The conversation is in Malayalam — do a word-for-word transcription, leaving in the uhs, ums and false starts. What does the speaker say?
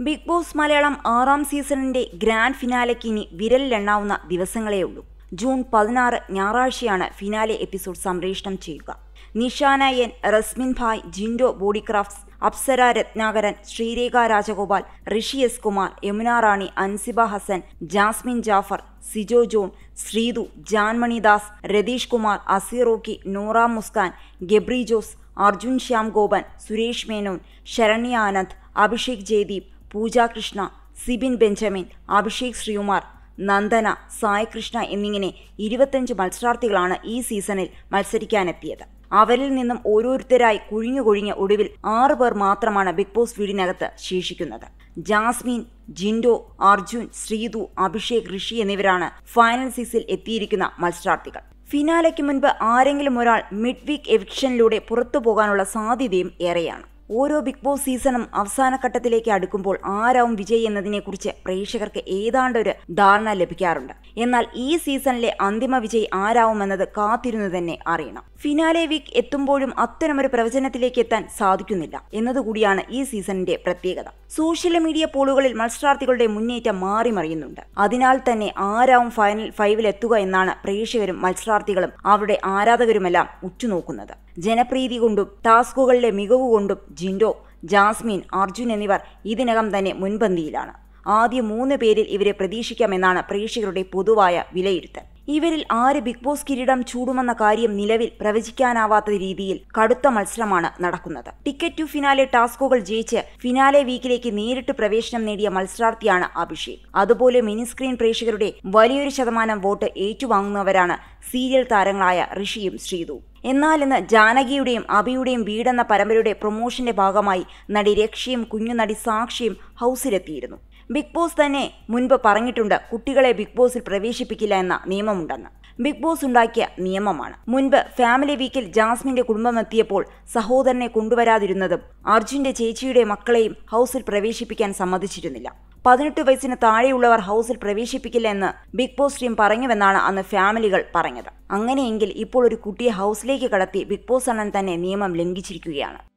ബിഗ് ബോസ് മലയാളം ആറാം സീസണിന്റെ ഗ്രാൻഡ് ഫിനാലെക്ക് ഇനി വിരലിലെണ്ണാവുന്ന ദിവസങ്ങളേയുള്ളൂ. ജൂൺ പതിനാറ് ഞായറാഴ്ചയാണ് ഫിനാലെ എപ്പിസോഡ് സംപ്രേഷണം ചെയ്യുക. Nishana N, Rasmin Bhai, Jinto Bodycrafts, Apsara Rathnakaran, Sreerekha Rajagopal, Rishi S Kumar, Yamuna Rani, Ansiba Hassan, Jasmin Jaffar, Sijo John, Sreethu, Janmoni Das, Ratheesh Kumar, അസീറോക്കി, നൂറ മുസ്കാൻ, ഗബ്രി ജോസ്, അർജുൻ ശ്യാം ഗോപൻ, സുരേഷ് മേനോൻ, ശരണ്യ ആനന്ദ്, അഭിഷേക് ജയദീപ്, പൂജ കൃഷ്ണ, സിബിൻ ബെഞ്ചമിൻ, അഭിഷേക് ശ്രീകുമാർ, നന്ദന, സായ് കൃഷ്ണ എന്നിങ്ങനെ ഇരുപത്തഞ്ച് മത്സരാർത്ഥികളാണ് ഈ സീസണിൽ മത്സരിക്കാനെത്തിയത്. അവരിൽ നിന്നും ഓരോരുത്തരായി കുഴിഞ്ഞു കൊഴിഞ്ഞ ഒടുവിൽ ആറ് പേർ മാത്രമാണ് ബിഗ് ബോസ് വീടിനകത്ത് ശേഷിക്കുന്നത്. ജാസ്മിൻ, ജിൻഡോ, അർജുൻ, ശ്രീതു, അഭിഷേക്, ഋഷി എന്നിവരാണ് ഫൈനൽ സിക്സിൽ എത്തിയിരിക്കുന്ന മത്സരാർത്ഥികൾ. ഫിനാലയ്ക്ക് മുൻപ് ആരെങ്കിലും ഒരാൾ മിഡ് വീക്ക് എവിക്ഷനിലൂടെ പുറത്തു പോകാനുള്ള സാധ്യതയും ഏറെയാണ്. ഓരോ ബിഗ് ബോസ് സീസണും അവസാന ഘട്ടത്തിലേക്ക് അടുക്കുമ്പോൾ ആരാവും വിജയ് എന്നതിനെക്കുറിച്ച് പ്രേക്ഷകർക്ക് ഏതാണ്ട് ഒരു ധാരണ ലഭിക്കാറുണ്ട്. എന്നാൽ ഈ സീസണിലെ അന്തിമ വിജയ് ആരാവുമെന്നത് കാത്തിരുന്നു തന്നെ അറിയണം. ഫിനാലെ വീക്ക് എത്തുമ്പോഴും അത്തരമൊരു പ്രവചനത്തിലേക്ക് എത്താൻ സാധിക്കുന്നില്ല എന്നതുകൂടിയാണ് ഈ സീസണിന്റെ പ്രത്യേകത. സോഷ്യൽ മീഡിയ പോളുകളിൽ മത്സരാർത്ഥികളുടെ മുന്നേറ്റം മാറി മറിയുന്നുണ്ട്. അതിനാൽ തന്നെ ആരാവും ഫൈനൽ ഫൈവിൽ എത്തുക എന്നാണ് പ്രേക്ഷകരും മത്സരാർത്ഥികളും അവരുടെ ആരാധകരുമെല്ലാം ഉറ്റുനോക്കുന്നത്. ജനപ്രീതി കൊണ്ടും ടാസ്കുകളിലെ മികവ് കൊണ്ടും ജിൻഡോ, ജാസ്മിൻ, അർജുൻ എന്നിവർ ഇതിനകം തന്നെ മുൻപന്തിയിലാണ്. ആദ്യ മൂന്ന് പേരിൽ ഇവരെ പ്രതീക്ഷിക്കാമെന്നാണ് പ്രേക്ഷകരുടെ പൊതുവായ വിലയിരുത്തൽ. ഇവരിൽ ആര് ബിഗ് ബോസ് കിരീടം ചൂടുമെന്ന കാര്യം നിലവിൽ പ്രവചിക്കാനാവാത്ത രീതിയിൽ കടുത്ത മത്സരമാണ് നടക്കുന്നത്. ടിക്കറ്റ് ടു ഫിനാലെ ടാസ്കുകൾ ജയിച്ച് ഫിനാലെ വീക്കിലേക്ക് നേരിട്ട് പ്രവേശനം നേടിയ മത്സരാർത്ഥിയാണ് അഭിഷേക്. അതുപോലെ മിനിസ്ക്രീൻ പ്രേക്ഷകരുടെ വലിയൊരു ശതമാനം വോട്ട് ഏറ്റുവാങ്ങുന്നവരാണ് സീരിയൽ താരങ്ങളായ ഋഷിയും ശ്രീതുവും. എന്നാൽ ഇന്ന് ജാനകിയുടെയും അഭിയുടെയും വീടെന്ന പരമ്പരയുടെ പ്രൊമോഷന്റെ ഭാഗമായി നടി രക്ഷയും കുഞ്ഞു നടി സാക്ഷിയും ഹൗസിലെത്തിയിരുന്നു. ബിഗ് ബോസ് തന്നെ മുൻപ് പറഞ്ഞിട്ടുണ്ട് കുട്ടികളെ ബിഗ് ബോസിൽ പ്രവേശിപ്പിക്കില്ല എന്ന നിയമമുണ്ടെന്ന്. ബിഗ് ബോസ് ഉണ്ടാക്കിയ നിയമമാണ്. മുൻപ് ഫാമിലി വീക്കിൽ ജാസ്മിന്റെ കുടുംബം എത്തിയപ്പോൾ സഹോദരനെ കൊണ്ടുവരാതിരുന്നതും അർജുന്റെ ചേച്ചിയുടെ മക്കളെയും ഹൗസിൽ പ്രവേശിപ്പിക്കാൻ സമ്മതിച്ചിരുന്നില്ല. പതിനെട്ട് വയസ്സിന് താഴെയുള്ളവർ ഹൗസിൽ പ്രവേശിപ്പിക്കില്ല എന്ന് ബിഗ് ബോസ് ടീം പറഞ്ഞുവെന്നാണ് അന്ന് ഫാമിലികൾ പറഞ്ഞത്. അങ്ങനെയെങ്കിൽ ഇപ്പോൾ ഒരു കുട്ടിയെ ഹൗസിലേക്ക് കടത്തി ബിഗ് ബോസ് അണ്ണൻ തന്നെ നിയമം ലംഘിച്ചിരിക്കുകയാണ്.